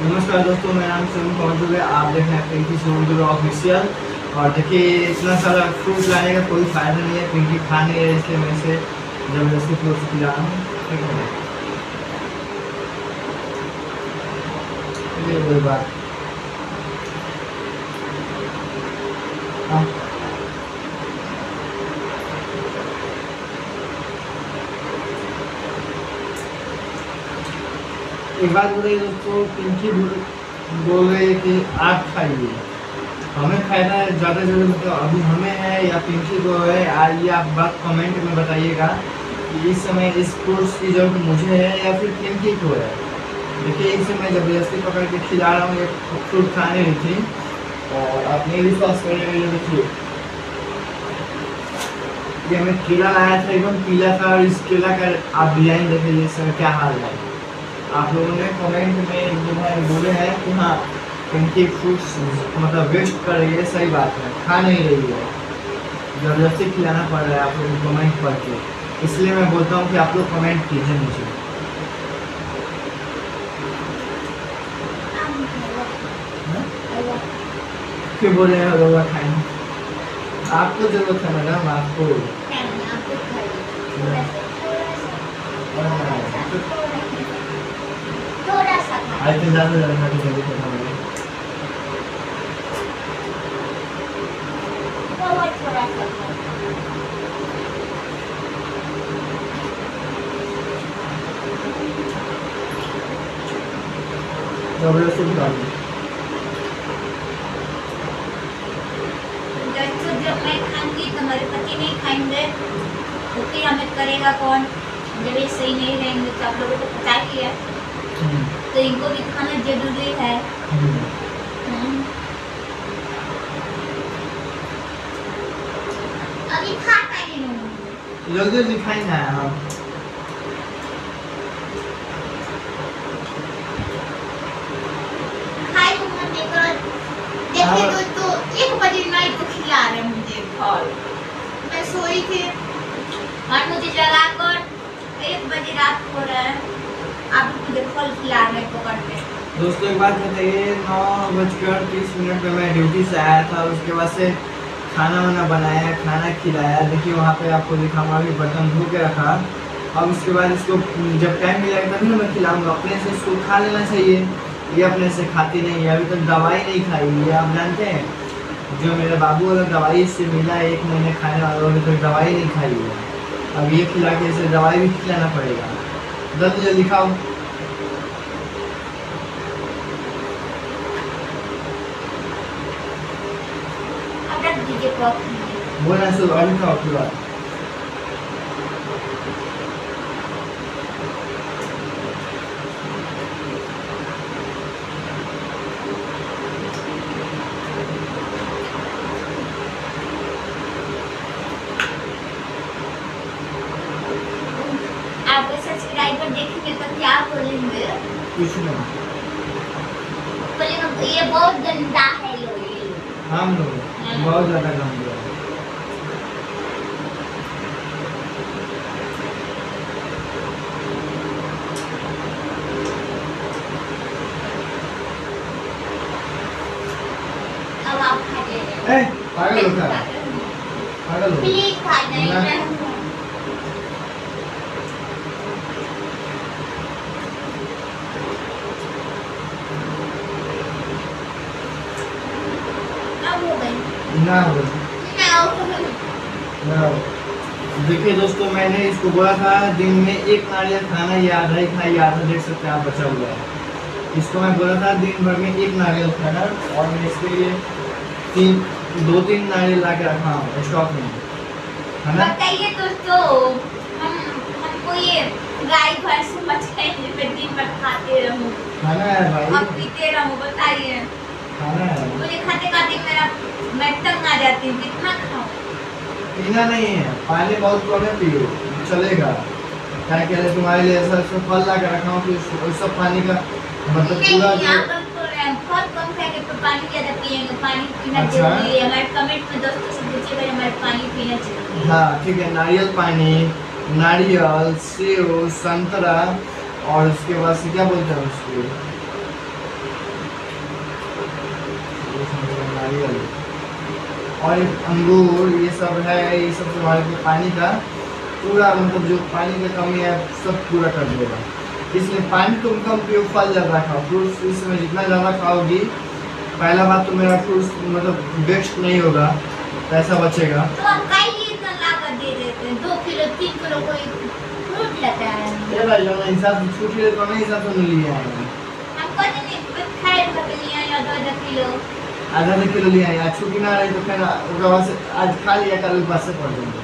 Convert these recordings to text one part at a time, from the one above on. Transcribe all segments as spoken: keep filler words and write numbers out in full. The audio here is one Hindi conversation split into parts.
नमस्कार दोस्तों, मेरा नाम सुनील कौंटुल है। आप देख रहे हैं पिंकी समुद्र ऑफिशियल। और देखिए, इतना सारा फ्रूट लाने का कोई फ़ायदा नहीं है। पिंकी खा नहीं है, इसलिए मैं इसे ज़बरदस्ती फ्रूट खिला रहा हूँ। ये कोई बात हाँ। एक बात बोल रही दोस्तों, पिंकी बोल रही है कि आप खाइए, हमें खाना ज़्यादा ज़रूर मतलब अभी हमें है या पिंकी को है। ये आप बात कमेंट में बताइएगा कि इस समय इस फ्रूट्स की ज़रूरत मुझे है या फिर पिंकी को है। देखिए, इस समय ज़बरदस्ती पकड़ के खिला रहा हूँ। ये फ्रूट खाने रही थी और आप नहीं विश्वास करेंगे। देखिए, ये हमें केला लाया था, एकदम पीला था। और इस केला का आप डिजाइन देखिए इस समय क्या हाल है। आप लोगों ने कमेंट में जो है बोले हैं कि हाँ पिंकी फ्रूट्स मतलब वेस्ट कर रही है। सही बात है, खा नहीं रही है, ज़बरदस्ती खिलाना पड़ रहा है आप लोगों को कमेंट पढ़ के। इसलिए मैं बोलता हूँ कि आप लोग कमेंट कीजिए मुझे। क्यों बोल रहे हैं लोग खाएंगे? आपको जरूरत है मैडम, आपको आज तो ज़्यादा ज़्यादा जल्दी खत्म हो गया। जबरदस्ती डाल दी। जब मैं खाऊंगी तुम्हारे पति नहीं खाएंगे तो फिर हमें करेगा कौन? जब ये सही नहीं रहेंगे तो आप लोगों को पता ही है, तो इनको भी खाना जरूरी है। अभी खाता ही नहीं, जल्दी जल्दी खाएंगे हम। खाए तो मत देखो। देखिए दोस्तों, एक बजे नाइट को खिला रहे मुझे फल। मैं सोई थी और मुझे जगा कर एक बजे रात हो रहा है, आप मुझे फल खिला रहे पकड़ के। दोस्तों एक बात बताइए, नौ बजकर तीस मिनट में मैं ड्यूटी से आया था। उसके बाद से खाना वाना बनाया, खाना खिलाया। देखिए वहाँ पे आपको दिखाऊंगा कि बर्तन धो के रखा। अब उसके बाद इसको जब टाइम मिलेगा तभी मैं खिलाऊंगा। अपने से इसको खा लेना चाहिए, ये अपने से खाती नहीं है। अभी तक दवाई नहीं खाई है। आप जानते हैं, जो मेरे बाबू वाला दवाई इससे मिला है एक महीने खाने वाला, अभी तक दवाई नहीं खाई है। अब ये खिला के इसे दवाई भी खिलाना पड़ेगा। जल्दी जल्दी खाओ। बोलना शुरू, अभी खाओ पूरा। आप सब्सक्राइबर देखेंगे तो क्या बोलेंगे? कुछ नहीं बोलेंगे ये बहुत गंदा है। लोग हम लोग बहुत ज़्यादा गंदा है। अब आप खा ले रहे ए, पागल होता है, पागल हो। प्लीज खा नहीं रहे। ना हो ना। देखिए दोस्तों, मैंने इसको बोला था दिन में एक नारियल खाना, ये आधा ही खाई, आधा देख सकते हैं आप बचा हुआ है। इसको मैं बोला था दिन भर में एक नारियल खाना, और मैं इसके लिए तीन दो तीन नारियल ला के रखा हूँ स्टॉक में, है ना? बताइए दोस्तों, हम हमको ये गाय भैंस मछली पे दिन भर खाते रहूं, खाना है भाई, अब पीते रहूं, बताइए। खाना है। मुझे खाते खाते मेरा मैं तंग आ जाती हूँ, कितना खाऊं? पीना नहीं है, पानी बहुत कम है, पियो चलेगा। क्या कह रहे तुम्हारे लिए ऐसा ऐसा फल ला के रखा हूँ कि उस सब पानी का मतलब पूरा जो बहुत कम खाएंगे तो पानी ज़्यादा पिएंगे। पानी पीना अच्छा। जरूरी है। हमारे कमेंट में दोस्तों से पूछिएगा हमारे पानी पीना चाहिए। हाँ ठीक है, नारियल पानी, नारियल, सेव, संतरा, और उसके बाद से क्या बोलते हैं उसको, इसमें नारियल और एक अंगूर, ये सब है। ये सब तुम्हारे को पानी का पूरा मतलब जो पानी की कमी है सब पूरा कर देगा। इसलिए पानी तुम कम पियो, फल ज़्यादा खाओ। फ्रूट्स इसमें जितना ज़्यादा खाओगी, पहला बात तो मेरा फ्रूट्स मतलब वेस्ट नहीं होगा, पैसा बचेगा। तो हम काहे लिए इतना लागत दे देते हैं? दो किलो तीन किलो कोई फ्रूट लेता है। ये भाई जो हिसाब से छूट ले तो नहीं हिसाब से लिए आएंगे। हम कहीं नहीं खाए तो लिए या दो दो किलो आधा आधा किलो लिए आए। आज छुट्टी ना रही तो फिर उसके बाद से आज खा लिया, कल पास से पड़ जाएंगे।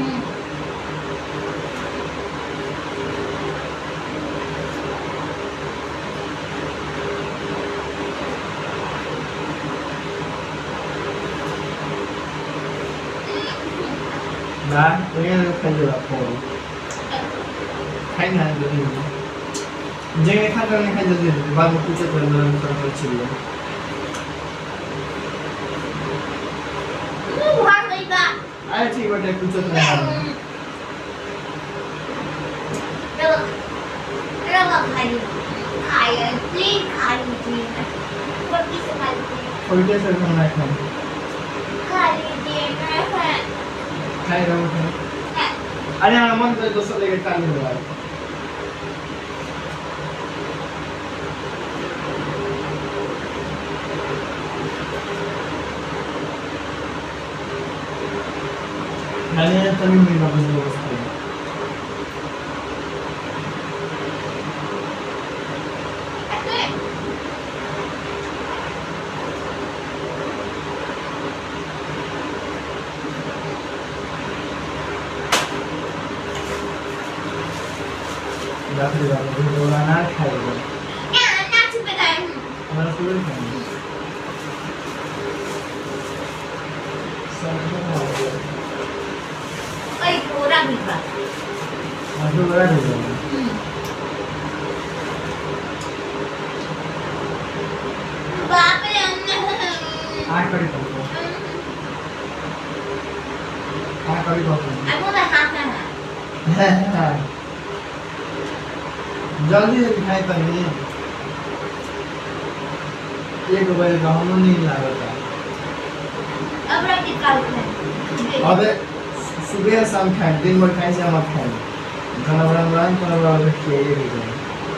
ना तो ये खाई जो आपको खाई ना जल्दी जगह खा करने खाई जल्दी बाद में पूछे तो अंदर सब अच्छी है। मुंह भाग गई बा। अरे ठीक बेटे पूछो तो नहीं। रवा रवा खाई खाई प्लीज खा लीजिए। रोटी से खा लीजिए। छोटे से खाना खाओ। खा लीजिए ना। खाई रहो खाओ। अरे हाँ मन तो दोस्तों लेके काली हो रहा है। मैंने तभी मेरी वापस दोस्त थे। दाखिल वाले जो बोलाना खाएगा। या नाच पे गए हम। हमारा सुबह खाएंगे। सब लोग आ गए। ओए पूरा भी बा। आज तो बड़ा हो गया। बाप रे अन्ना। आठ कड़ी पड़ता है। आठ कड़ी पड़ता है। अब वो हाथ ना है। जल्दी से दिखाई पड़नी एक बजे का हम नहीं लागता। अब रोटी काट ले। अबे सुबह शाम खाए, दिन भर खाए से हम खाए खाना बड़ा बड़ा खाना बड़ा बड़ा किए ये भी करें।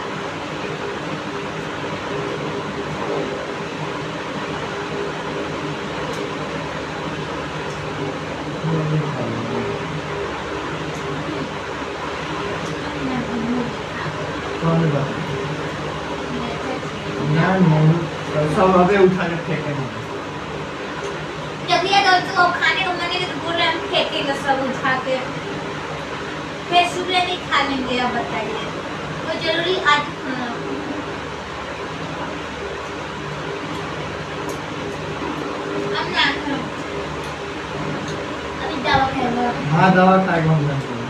कौन बात यार नहीं सब अबे उठा के फेंकेंगे। जब ये दोस्तों खाने को मन नहीं तो बोल रहे हम फेंकेंगे सब उठा के। फिर सुबह नहीं खा लेंगे। अब बताइए वो जरूरी आज खाना। अब ना खाओ। अभी दवा खाएगा। हाँ दवा खाएगा हम जानते हैं।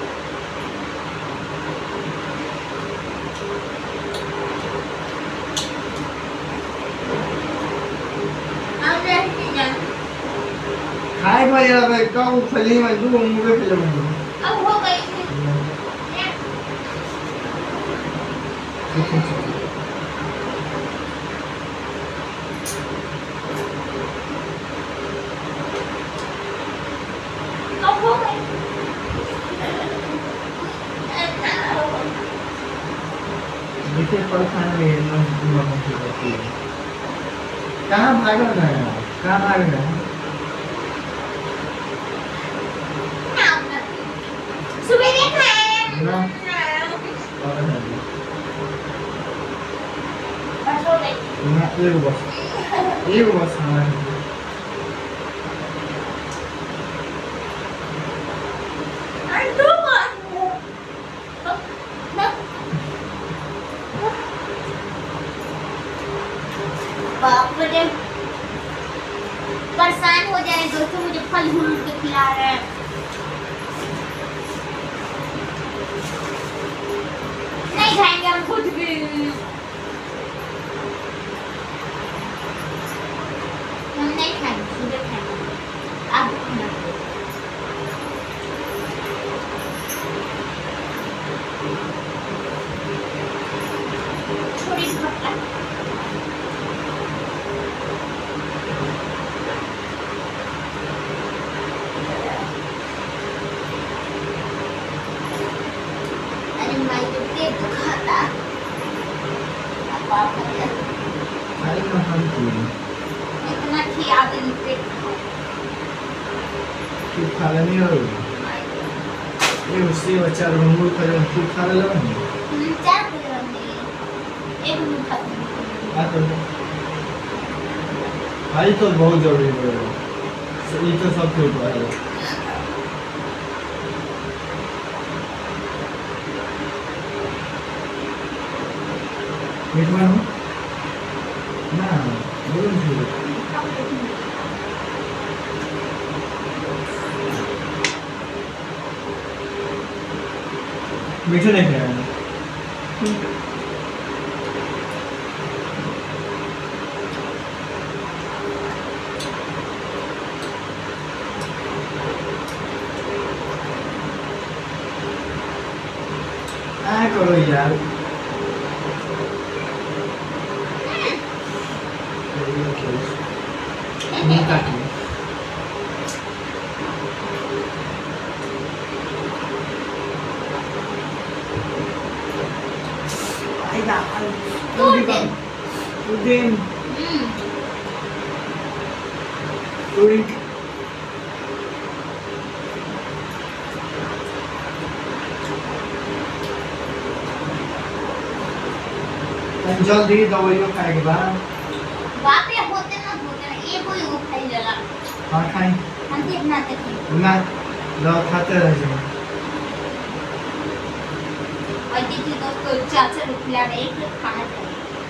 खाए भाई अब कब फली में दो मुंगे फले में अब हो गई थी। अब हो गई। देखिए पर खाने में ना मम्मी की होती है। कहाँ भाग रहा है? कहाँ भाग रहा है? सुबह नहीं खाए। ना और और हो गई। ना एक बस एक बस खाना है। और दो बार। बाप रे परेशान हो जाए दोस्तों। मुझे फल घूर के खिला रहे हैं। नहीं खाएंगे हम कुछ भी। हम नहीं खाएंगे सुबह खाएंगे। आप खाना थोड़ी पत्ता बाप रे, खाली ना हम की इतना खिया दे पेट तू खा लेनी हो ये उससे बच्चा रूम कर तू खा ले लो चार बजे बंदे एक मिनट खत्म आ तो भाई तो बहुत जरूरी है ये तो सब कुछ है मीठ मानो ना बोलो नहीं मीठा नहीं खाया आ करो यार नहीं काटी आई ना तू दिन तू दिन तू जल्दी दवाइयों खाए के बाद बाप रे होते ना होते ना ये कोई वो खाई जला हाँ खाएं हम देखना देखिए ना दवा खाते रह जाओ और देखिए दोस्तों चाचा को खिला रहे एक खाना चाहिए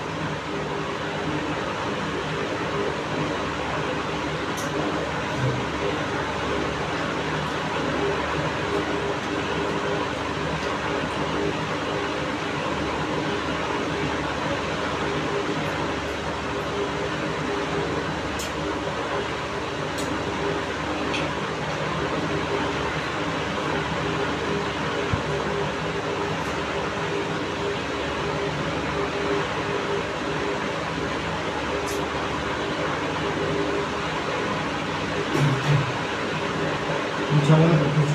चलो कुछ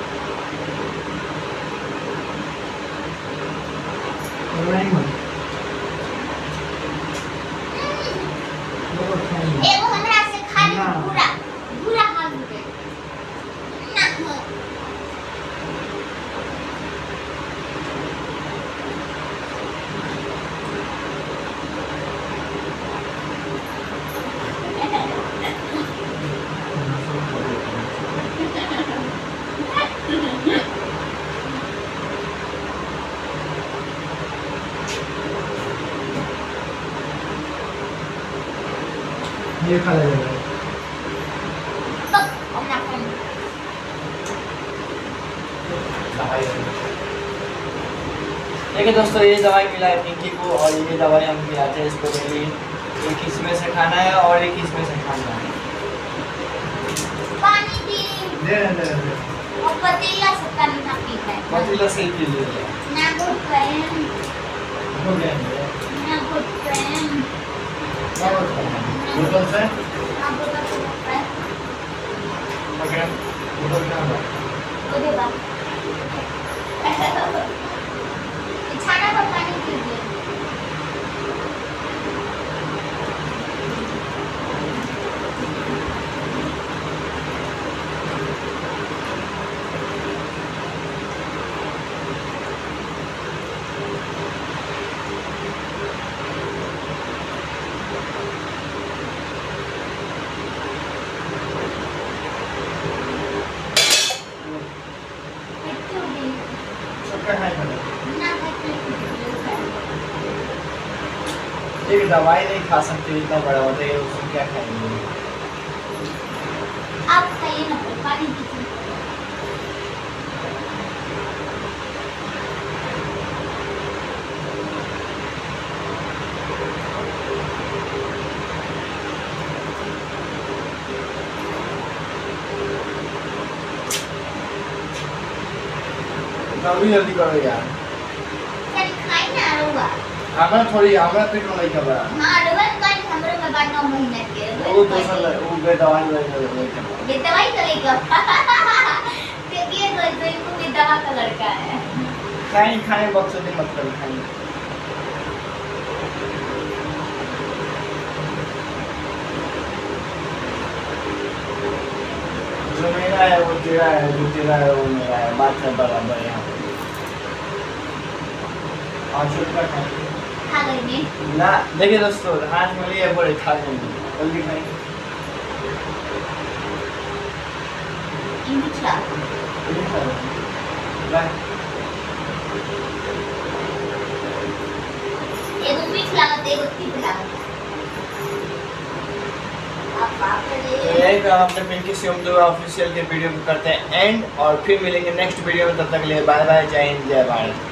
नहीं मत वो खाएंगे एगो हमरा से खाली ना। पूरा पूरा हाल हो गए ना हो ये खा ले जाएगा हम ना खाएं देखिए दोस्तों ये दवाई मिला है पिंकी को और ये दवाई हम खिलाते हैं इसको डेली एक इसमें से खाना है और एक इसमें से खाना है पानी दी दे दे दे और पतीला से पानी ना पीता है पतीला से पी लीजिए ना गुड फ्रेंड हो गया ना गुड फ्रेंड बोतल से ना गुड फ्रेंड ओके बोतल का ओदे बा छाना पर पानी पीजिए सबका खाए पड़े ना खाते एक दवाई नहीं खा सकते इतना बड़ा होता है उसमें क्या खाएंगे आप खाइए ना पानी पीजिए जल्दी जल्दी करो यार कहीं खाई ना रुआ हमारा थोड़ी हमारा पेट में नहीं खबर हाँ रुआ कहीं हमरे में बात नौ महीने के वो दूसरा वो बे दवाई नहीं खबर ये दवाई तो लेगा देखिए दोस्तों इनको भी दवा का लड़का है खाएं खाएं बक्सों में मत करो खाएं तेरा है, जो तेरा है वो मेरा है, बात है बराबर यहाँ पे। और छोटा खा खा लेंगे ना, देखिए दोस्तों हाथ में लिए बड़े खा लेंगे, जल्दी खाएंगे। ये खिला जल्दी खा लेंगे। बाय। ये तुम भी खिलाओ, देखो कितनी खिलाओ। आप बाप रे। तो यही काम अपने मिल्की सिम दो ऑफिशियल के वीडियो को करते हैं एंड, और फिर मिलेंगे नेक्स्ट वीडियो में। तब तक के लिए बाय बाय, जय हिंद जय भारत।